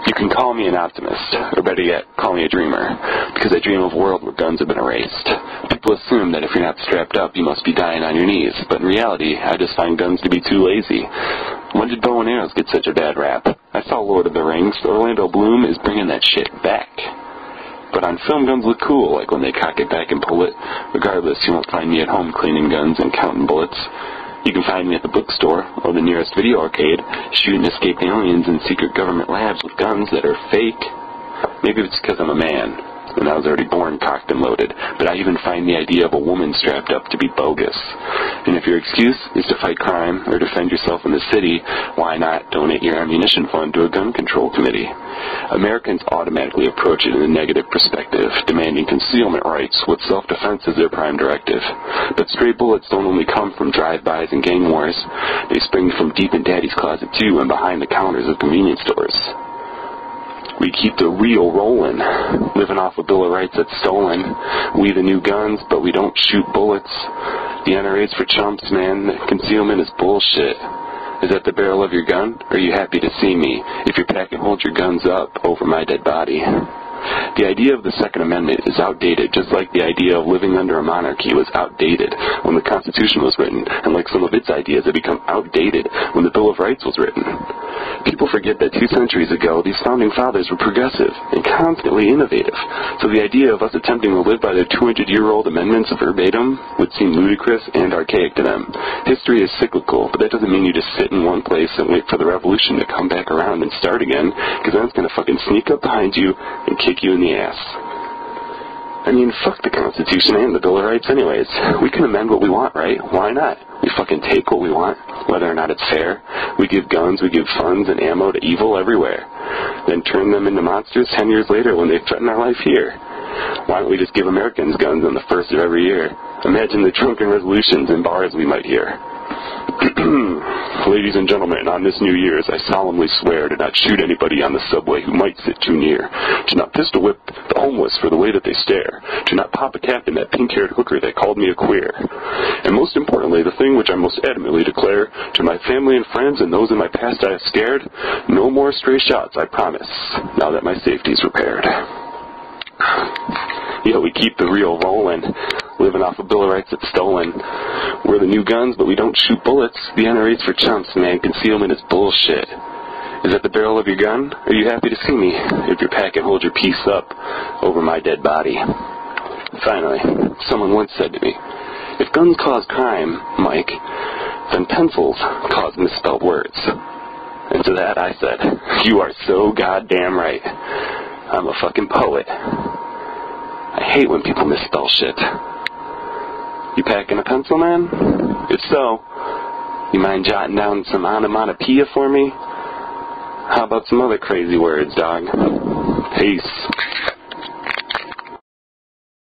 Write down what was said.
You can call me an optimist, or better yet, call me a dreamer, because I dream of a world where guns have been erased. People assume that if you're not strapped up, you must be dying on your knees, but in reality, I just find guns to be too lazy. When did bow and arrows get such a bad rap? I saw Lord of the Rings. Orlando Bloom is bringing that shit back. But on film, guns look cool, like when they cock it back and pull it. Regardless, you won't find me at home cleaning guns and counting bullets. You can find me at the bookstore or the nearest video arcade, shooting escaped aliens in secret government labs with guns that are fake. Maybe it's because I'm a man, and I was already born cocked and loaded, but I even find the idea of a woman strapped up to be bogus. And if your excuse is to fight crime or defend yourself in the city, why not donate your ammunition fund to a gun control committee? Americans automatically approach it in a negative perspective, demanding concealment rights with self-defense as their prime directive. But stray bullets don't only come from drive-bys and gang wars. They spring from deep in Daddy's closet too, and behind the counters of convenience stores. We keep the reel rolling, living off a Bill of Rights that's stolen. We the new guns, but we don't shoot bullets. The NRA's for chumps, man. Concealment is bullshit. Is that the barrel of your gun? Or are you happy to see me? If you pack and hold your guns up over my dead body. The idea of the Second Amendment is outdated, just like the idea of living under a monarchy was outdated when the Constitution was written, and like some of its ideas have become outdated when the Bill of Rights was written. People forget that 2 centuries ago, these founding fathers were progressive and constantly innovative, so the idea of us attempting to live by their 200-year-old amendments verbatim would seem ludicrous and archaic to them. History is cyclical, but that doesn't mean you just sit in one place and wait for the revolution to come back around and start again, because then it's going to fucking sneak up behind you and kick you in the ass. I mean, fuck the Constitution and the Bill of Rights anyways. We can amend what we want, right? Why not? We fucking take what we want, whether or not it's fair. We give guns, we give funds and ammo to evil everywhere. Then turn them into monsters 10 years later when they threaten our life here. Why don't we just give Americans guns on the 1st of every year? Imagine the drunken resolutions in bars we might hear. Ladies and gentlemen, on this New Year's, I solemnly swear to not shoot anybody on the subway who might sit too near, to not pistol whip the homeless for the way that they stare, to not pop a cap in that pink-haired hooker that called me a queer. And most importantly, the thing which I most adamantly declare, to my family and friends and those in my past I have scared, no more stray shots, I promise, now that my safety's repaired. Yeah, we keep the reel rolling, living off a Bill of Rights that's stolen. We're the new guns, but we don't shoot bullets. The NRA's for chumps, man. Concealment is bullshit. Is that the barrel of your gun? Are you happy to see me? If your pack and hold your piece up over my dead body. Finally, someone once said to me, if guns cause crime, Mike, then pencils cause misspelled words. And to that I said, you are so goddamn right. I'm a fucking poet. I hate when people misspell shit. You packing a pencil, man? If so, you mind jotting down some onomatopoeia for me? How about some other crazy words, dog? Peace.